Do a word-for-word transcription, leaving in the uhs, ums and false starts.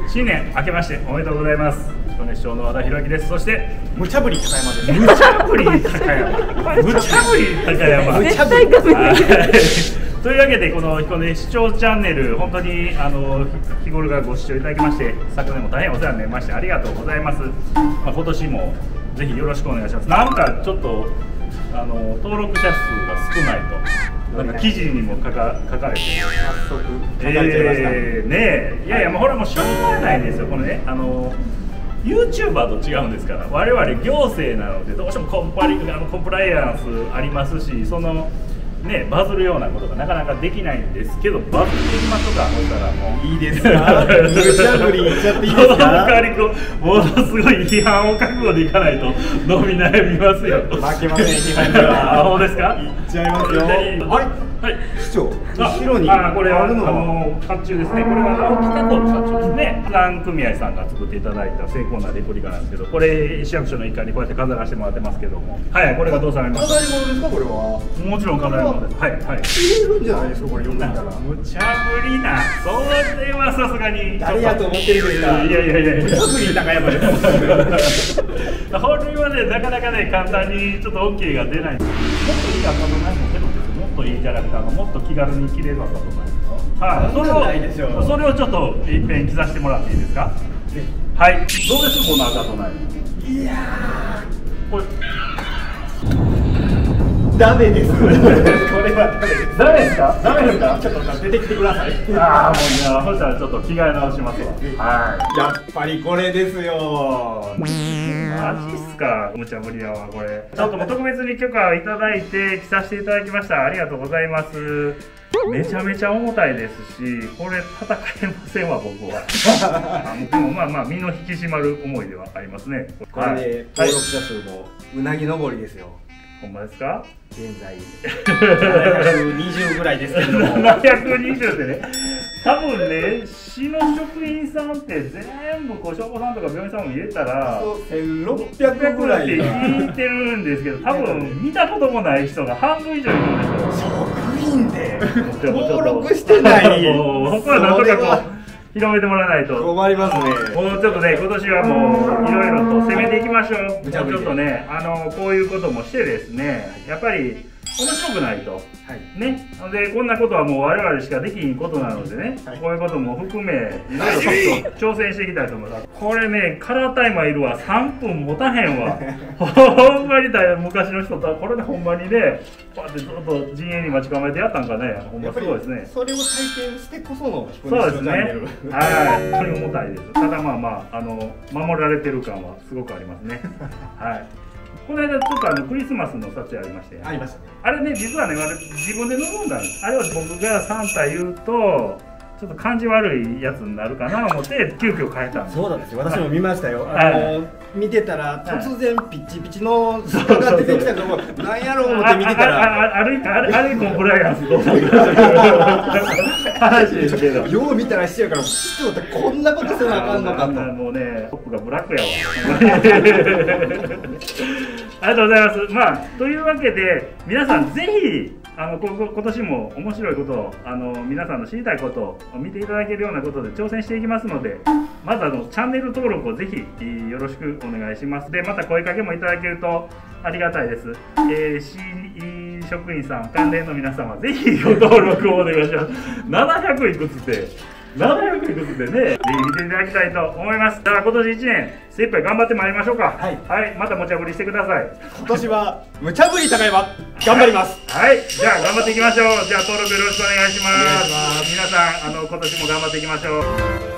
新年明けましておめでとうございます。彦根市長の和田博之です。そして無茶ぶり高山です。 無茶ぶり高山無茶ぶり高山絶対画面でというわけでこの彦根市長チャンネル、本当にあの日頃からご視聴いただきまして、昨年も大変お世話になりましてありがとうございます。まあ、今年もぜひよろしくお願いします。なんかちょっとあの登録者数が少ないと、なんか記事にも書か書かれて、 早速書かれちゃいました。 えー、ねえ、いやいやもうこれもうしょうがないですよ。このね、あのユーチューバー と違うんですから、我々行政なのでどうしてもコンパリあのコンプライアンスありますし、そのね、バズるようなことがなかなかできないんですけど、バズっていきましょうか。そしたらもういいですか、無茶ぶりいっちゃっていいですか。 その代わりこうものすごい批判を覚悟でいかないと伸び悩みますよ。 負けません、批判には。 あ、そうですか。 いっちゃいますよ。あれ、 はい、 市長、後ろにあ、これはああるのはの甲冑ですね。これは青木加工の甲冑ですね。蘭組合さんが作っていただいた精巧なレプリカなんですけど、これ市役所の一環にこうやって飾らせてもらってますけども、はい、これがどうされますか。 飾り物ですか、これは。 もちろん飾り物です。はいはい。 入れるんじゃないですか、これよく見たら。 無茶ぶりな、それはさすがに誰やと思ってるんですか。 いやいやいやいや、 無茶ぶり高山です。 これはね、なかなかね、簡単にちょっと オーケー が出ない。もっといい赤とないも出るんですよ。もっといいじゃなくて、あのもっと気軽に着れる赤とない。はい、それをないでしょう。 それをちょっといっぺん着させてもらっていいですか。はい、どうですこの赤とない。 いやー、これダメです。これはダメです。 ダメですか。 ダメですか。ちょっと出てきてください。 ああ、もうじゃあそしたらちょっと着替え直しますわ。はい。 やっぱりこれですよ。 マジっすか。無茶ぶりやわこれ。ちょっともう特別に許可をいただいて着させていただきました。ありがとうございます。めちゃめちゃ重たいですし、これ戦えませんわ僕は。でもまあまあ身の引き締まる思いではありますね。 これで登録者数もうなぎ登りですよ。 ほんまですか。 現在ななひゃくにじゅうぐらいですけども。 ななひゃくにじゅうってね、多分ね、市の職員さんって全部こう消防さんとか病院さんも入れたらせんろっぴゃくぐらいって聞いてるんですけど、多分見たこともない人が半分以上いるんですよ。 職員で登録してない。 もう僕はなんとかこう広めてもらわないと困りますね。 もうちょっとね、今年はもういろいろと攻めていきましょう。もうちょっとね、あのこういうこともしてですね、やっぱり面白くないと、はい、ね、でこんなことはもう我々しかできんことなのでね、はい、こういうことも含めいろいろちょっと挑戦していきたいと思います。これね、カラータイマーいるわ、さんぷん持たへんわ。ほんまにだよ、昔の人とこれでほんまにね、こうやってずっと陣営に待ち構えてやったんかね、ほんますごいですね。 それを体験してこその彦そうですね。 根市チャンネル。 はい、本当に重たいです。ただまあまあ、あの守られてる感はすごくありますね。はい。この間ちょっとあのクリスマスの撮影ありまして、 ありましたね。あれね、実はね、自分で望んだんです。あれは僕がサンタ言うとちょっと感じ悪いやつになるかなと思って急遽変えたんです。 そうなんですよ。私も見ましたよ。あの見てたら突然ピッチピチの人が出てきたのもなんやろう思って見てたら、 あれあれあれコンプライアンスと話ですけど、 よう見たらしてるから市長ってこんなことせなあかんのかと。 もうね、トップがブラックやわ。ありがとうございます。まあというわけで皆さんぜひあのこ今年も面白いことをあの皆さんの知りたいことを見ていただけるようなことで挑戦していきますので、まずあのチャンネル登録をぜひよろしくお願いします。でまた声かけもいただけるとありがたいです。えー、市職員さん関連の皆様ぜひご登録をお願いします。ななひゃくいくつってななひゃくいくつでね、ぜひ見ていただきたいと思います。だから今年いちねん精一杯頑張ってまいりましょうか。はい、はい、また無茶ぶりしてください。 今年は無茶ぶり高山頑張ります。 はい、はい、じゃあ頑張っていきましょう。じゃあ登録よろしくお願いします。皆さんあの今年も頑張っていきましょう。